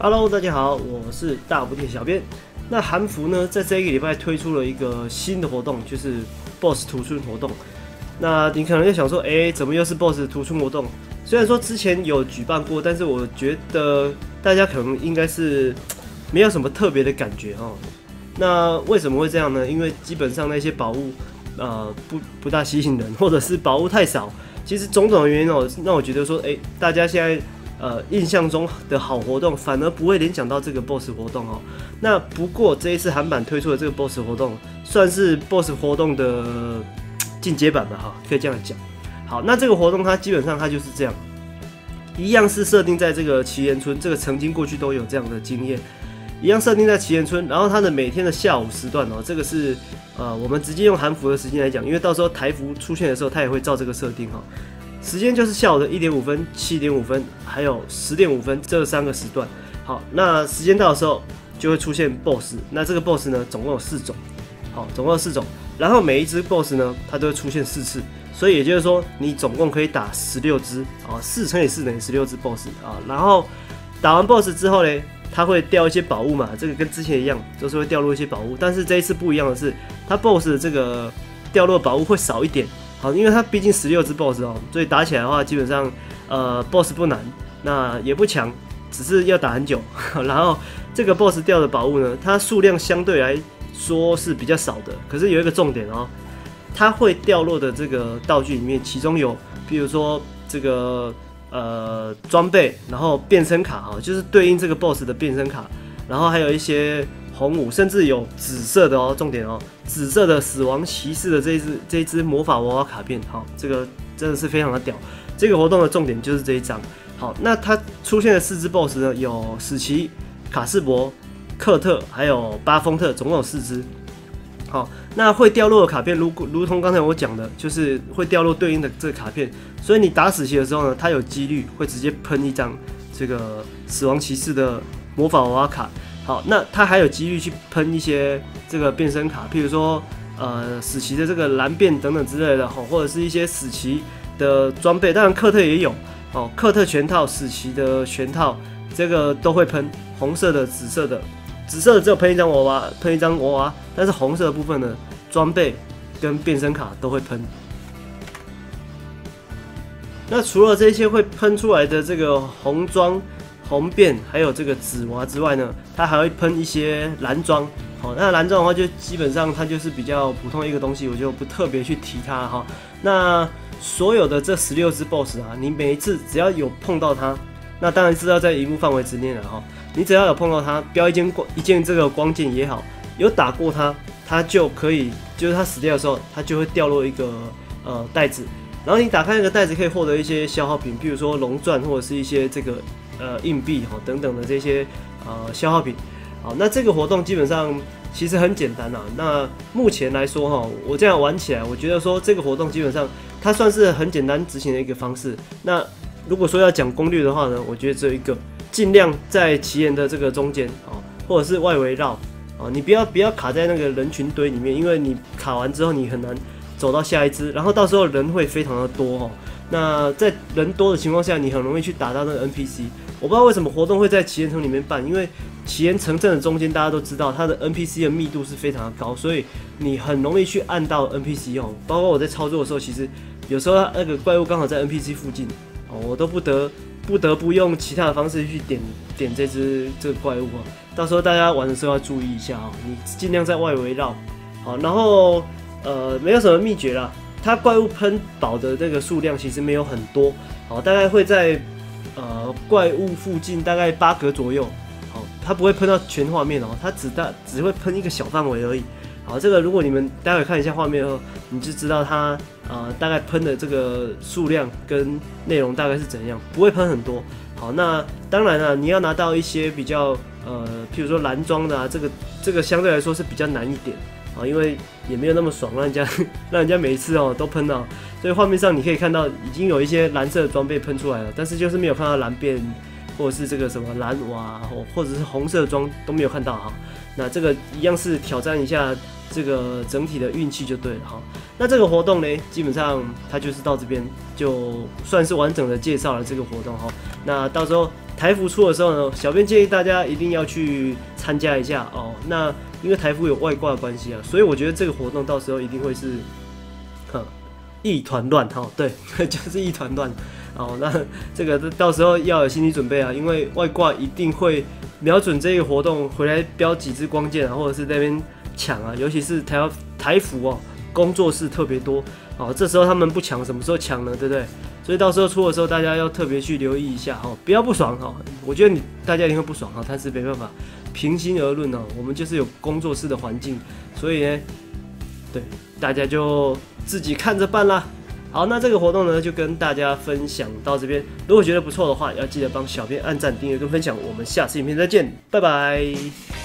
Hello， 大家好，我是大补帖小编。那韩服呢，在这一个礼拜推出了一个新的活动，就是 BOSS 图春活动。那你可能就想说，怎么又是 BOSS 图春活动？虽然说之前有举办过，但是我觉得大家可能应该是没有什么特别的感觉哦。那为什么会这样呢？因为基本上那些宝物，不大吸引人，或者是宝物太少。其实种种的原因哦，让我觉得说，大家现在印象中的好活动，反而不会联想到这个 BOSS 活动哦。那不过这一次韩版推出的这个 BOSS 活动，算是 BOSS 活动的进阶版吧，哈，可以这样讲。好，那这个活动它基本上它就是这样，一样是设定在这个奇岩村，这个曾经过去都有这样的经验，一样设定在奇岩村，然后它的每天的下午时段哦，这个是我们直接用韩服的时间来讲，因为到时候台服出现的时候，它也会照这个设定哈。时间就是下午的1点5分、7点5分，还有10点5分这3个时段。好，那时间到的时候就会出现 BOSS。那这个 BOSS 呢，总共有4种。好，总共有4种。然后每一只 BOSS 呢，它都会出现4次。所以也就是说，你总共可以打16只啊，4乘以4等于16只 BOSS 啊。然后打完 BOSS 之后呢，它会掉一些宝物嘛，这个跟之前一样，都是会掉落一些宝物。但是这一次不一样的是，它 BOSS 的这个掉落宝物会少一点。好，因为它毕竟16只 BOSS 哦，所以打起来的话，基本上BOSS 不难，那也不强，只是要打很久。然后这个 BOSS 掉的宝物呢，它数量相对来说是比较少的，可是有一个重点哦，它会掉落的这个道具里面，其中有比如说这个装备，然后变身卡哈，就是对应这个 BOSS 的变身卡，然后还有一些红武，甚至有紫色的哦，重点哦，紫色的死亡骑士的这一只魔法娃娃卡片，好，这个真的是非常的屌。这个活动的重点就是这一张。好，那它出现的4只 BOSS 呢，有史奇、卡士伯、克特，还有巴丰特，总共有4只。好，那会掉落的卡片，如同刚才我讲的，就是会掉落对应的这个卡片，所以你打死棋的时候呢，它有几率会直接喷一张这个死亡骑士的魔法娃娃卡。好，那它还有几率去喷一些这个变身卡，譬如说死棋的这个蓝变等等之类的，或者是一些死棋的装备，当然克特也有哦，克特全套、死棋的全套，这个都会喷，红色的、紫色的，紫色的只有喷一张娃娃，但是红色的部分呢，装备跟变身卡都会喷。那除了这些会喷出来的这个红装、红变还有这个紫娃之外呢，它还会喷一些蓝装。好，那蓝装的话就基本上它就是比较普通的一个东西，我就不特别去提它哈。那所有的这16只 BOSS 啊，你每一次只要有碰到它，那当然是要在荧幕范围之内了哈。你只要有碰到它，标一件这个光剑也好，有打过它，它就可以，就是它死掉的时候，它就会掉落一个袋子，然后你打开那个袋子可以获得一些消耗品，譬如说龙钻或者是一些这个硬币等等的这些消耗品。好，那这个活动基本上其实很简单啊。那目前来说哈，我这样玩起来，我觉得说这个活动基本上它算是很简单执行的一个方式。那如果说要讲攻略的话呢，我觉得只有一个，尽量在奇岩的这个中间啊，或者是外围绕啊，你不要卡在那个人群堆里面，因为你卡完之后你很难走到下一只，然后到时候人会非常的多哦。那在人多的情况下，你很容易去打到那个 NPC。我不知道为什么活动会在奇岩城里面办，因为奇岩城镇的中间大家都知道，它的 NPC 的密度是非常的高，所以你很容易去按到 NPC 哦。包括我在操作的时候，其实有时候那个怪物刚好在 NPC 附近哦，我都不得不用其他的方式去点这个怪物哦。到时候大家玩的时候要注意一下哦，你尽量在外围绕好，然后没有什么秘诀啦。它怪物喷宝的这个数量其实没有很多，好，大概会在怪物附近大概8格左右，好，它不会喷到全画面哦，它只会喷一个小范围而已。好，这个如果你们待会看一下画面后，你就知道它大概喷的这个数量跟内容大概是怎样，不会喷很多。好，那当然了，你要拿到一些比较譬如说蓝装的这个相对来说是比较难一点。啊，因为也没有那么爽，让人家每一次哦都喷到，所以画面上你可以看到已经有一些蓝色的装备喷出来了，但是就是没有看到蓝变或者是这个什么蓝瓦或者是红色的装都没有看到哈。那这个一样是挑战一下这个整体的运气就对了哈。那这个活动呢，基本上它就是到这边就算是完整的介绍了这个活动哈。那到时候台服出的时候呢，小编建议大家一定要去参加一下哦。那因为台服有外挂的关系啊，所以我觉得这个活动到时候一定会是，一团乱哈。对，就是一团乱。哦，那这个到时候要有心理准备啊，因为外挂一定会瞄准这个活动回来标几支光剑啊，或者是在那边抢啊，尤其是台服哦，工作室特别多哦，这时候他们不抢，什么时候抢呢？对不对？所以到时候出的时候，大家要特别去留意一下哦，不要不爽哦。我觉得大家一定会不爽哦，但是没办法，平心而论哦，我们就是有工作室的环境，所以呢，对大家就自己看着办啦。好，那这个活动呢，就跟大家分享到这边。如果觉得不错的话，要记得帮小编按赞、订阅跟分享。我们下次影片再见，拜拜。